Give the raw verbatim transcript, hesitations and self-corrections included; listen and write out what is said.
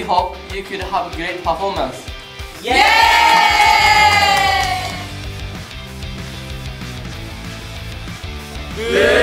hope you could have a great performance. Yay! Boo!